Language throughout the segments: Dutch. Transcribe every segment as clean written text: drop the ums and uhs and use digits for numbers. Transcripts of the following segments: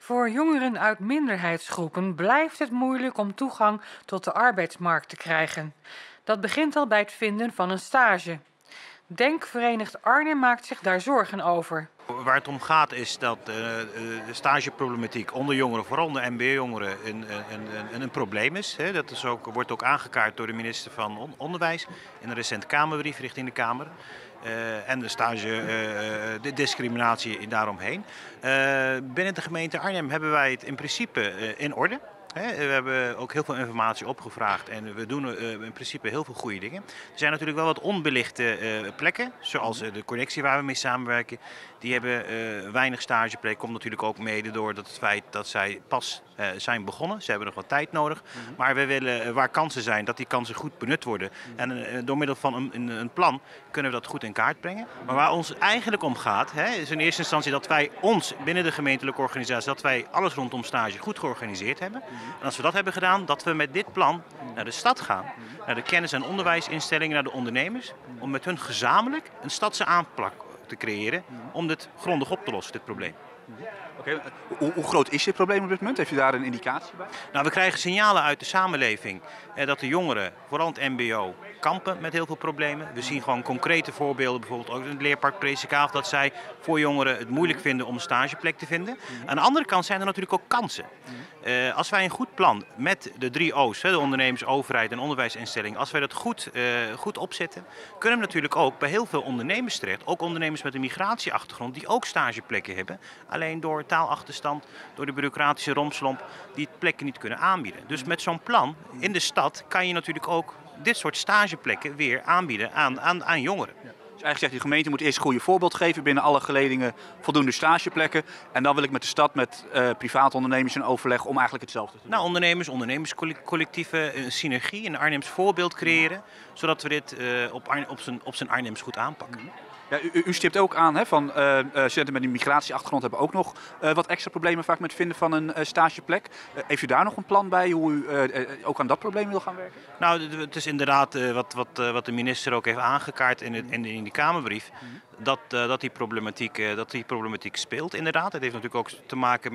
Voor jongeren uit minderheidsgroepen blijft het moeilijk om toegang tot de arbeidsmarkt te krijgen. Dat begint al bij het vinden van een stage. Denkverenigd Arnhem maakt zich daar zorgen over. Waar het om gaat is dat de stageproblematiek onder jongeren, vooral onder mbo-jongeren, een probleem is. Dat is ook, wordt ook aangekaart door de minister van Onderwijs in een recente Kamerbrief richting de Kamer. En de discriminatie daaromheen. Binnen de gemeente Arnhem hebben wij het in principe in orde. We hebben ook heel veel informatie opgevraagd en we doen in principe heel veel goede dingen. Er zijn natuurlijk wel wat onbelichte plekken, zoals de connectie waar we mee samenwerken. Die hebben weinig stageplekken. Komt natuurlijk ook mede door het feit dat zij pas zijn begonnen. Ze hebben nog wat tijd nodig. Maar we willen, waar kansen zijn, dat die kansen goed benut worden. En door middel van een plan kunnen we dat goed in kaart brengen. Maar waar ons eigenlijk om gaat, is in eerste instantie dat wij ons binnen de gemeentelijke organisatie, dat wij alles rondom stage goed georganiseerd hebben. En als we dat hebben gedaan, dat we met dit plan naar de stad gaan. Naar de kennis- en onderwijsinstellingen, naar de ondernemers. Om met hun gezamenlijk een stadse aanpak te creëren om dit grondig op te lossen, dit probleem. Oké, hoe groot is dit probleem op dit moment? Heeft u daar een indicatie bij? Nou, we krijgen signalen uit de samenleving dat de jongeren, vooral het mbo, kampen met heel veel problemen. We zien gewoon concrete voorbeelden, bijvoorbeeld ook in het leerpark Presikhaaf, dat zij voor jongeren het moeilijk vinden om een stageplek te vinden. Aan de andere kant zijn er natuurlijk ook kansen. Als wij een goed plan met de 3 O's, de ondernemers, overheid en onderwijsinstelling, als wij dat goed opzetten, kunnen we natuurlijk ook bij heel veel ondernemers terecht. Ook ondernemers met een migratieachtergrond die ook stageplekken hebben. Alleen door taalachterstand, door de bureaucratische rompslomp, die plekken niet kunnen aanbieden. Dus met zo'n plan in de stad kan je natuurlijk ook dit soort stageplekken weer aanbieden aan jongeren. Dus eigenlijk zegt de gemeente moet eerst een goede voorbeeld geven binnen alle geledingen voldoende stageplekken. En dan wil ik met de stad, met private ondernemers in overleg om eigenlijk hetzelfde te doen. Nou, ondernemerscollectieven, een synergie, een Arnhems voorbeeld creëren, zodat we dit op zijn Arnhems goed aanpakken. Ja, u stipt ook aan, van studenten met een migratieachtergrond hebben ook nog wat extra problemen vaak met het vinden van een stageplek. Heeft u daar nog een plan bij hoe u ook aan dat probleem wil gaan werken? Nou, het is inderdaad wat de minister ook heeft aangekaart in die Kamerbrief. Dat die problematiek speelt inderdaad. Het heeft natuurlijk ook te maken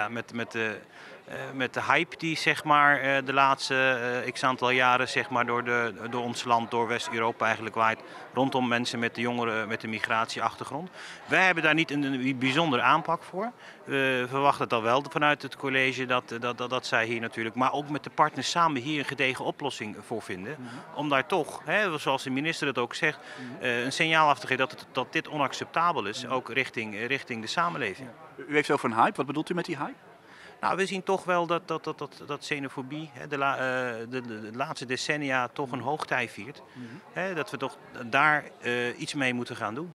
met de hype die zeg maar, de laatste x aantal jaren zeg maar, door ons land, door West-Europa eigenlijk waait. Rondom mensen met de jongeren met een migratieachtergrond. Wij hebben daar niet een bijzondere aanpak voor. We verwachten dat wel vanuit het college dat zij hier natuurlijk, maar ook met de partners samen hier een gedegen oplossing voor vinden. Om daar toch, zoals de minister het ook zegt, een signaal af te geven dat dit onacceptabel is, ook richting de samenleving. U heeft over een hype. Wat bedoelt u met die hype? Nou, we zien toch wel dat xenofobie de laatste decennia toch een hoogtij viert. Dat we toch daar iets mee moeten gaan doen.